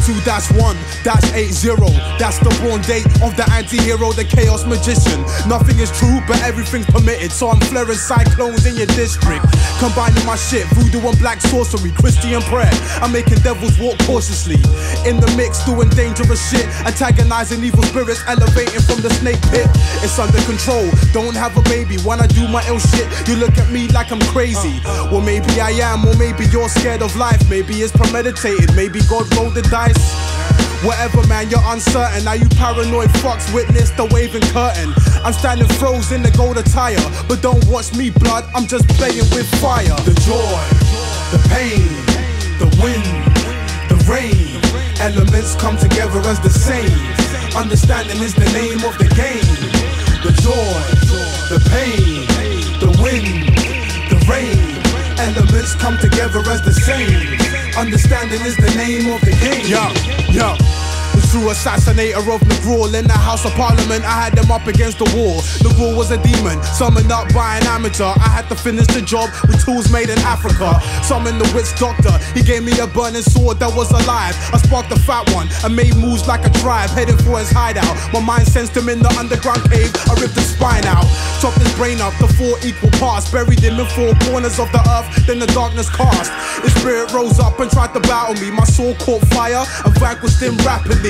2-1-80. That's the born date of the anti-hero, the chaos magician. Nothing is true, but everything's permitted. So I'm flaring cyclones in your district, combining my shit, voodoo and black sorcery, Christian prayer. I'm making devils walk cautiously in the mix, doing dangerous shit, antagonizing evil spirits, elevating from the snake pit. It's under control, don't have a baby. When I do my ill shit, you look at me like I'm crazy. Well, maybe I am, or maybe you're scared of life. Maybe it's premeditated, maybe God rolled the dice. Whatever, man, you're uncertain. Now you paranoid fucks witness the waving curtain. I'm standing frozen in the gold attire, but don't watch me, blood, I'm just playing with fire. The joy, the pain, the wind, the rain, elements come together as the same. Understanding is the name of the game. The joy, the pain, the wind, the rain, elements come together as the same. Understanding is the name of the game. Yo. The true assassinator of Negrul in the House of Parliament. I had them up against the wall. Negrul was a demon, summoned up by an amateur. I had to finish the job with tools made in Africa. Summoned the witch doctor, he gave me a burning sword that was alive. I sparked the fat one and made moves like a tribe, heading for his hideout. My mind sensed him in the underground cave, I ripped his spine out. Chopped his brain up to 4 equal parts, buried him in 4 corners of the earth, then the darkness cast. His spirit rose up and tried to battle me. My sword caught fire and vanquished him rapidly.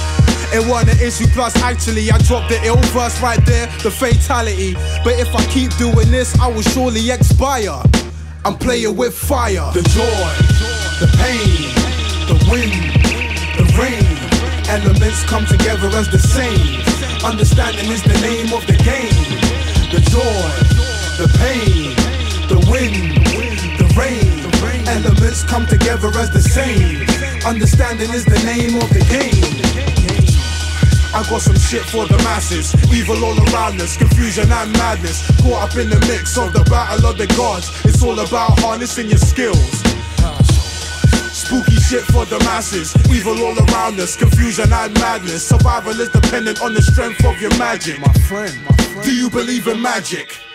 It wasn't an issue, plus actually I dropped the ill verse right there, the fatality. But if I keep doing this, I will surely expire. I'm playing with fire. The joy, the pain, the wind, the rain, elements come together as the same. Understanding is the name of the game. The joy, the pain, the wind, the rain, elements come together as the same. Understanding is the name of the game. I got some shit for the masses, evil all around us, confusion and madness. Caught up in the mix of the battle of the gods. It's all about harnessing your skills. Spooky shit for the masses, evil all around us, confusion and madness. Survival is dependent on the strength of your magic. My friend, do you believe in magic?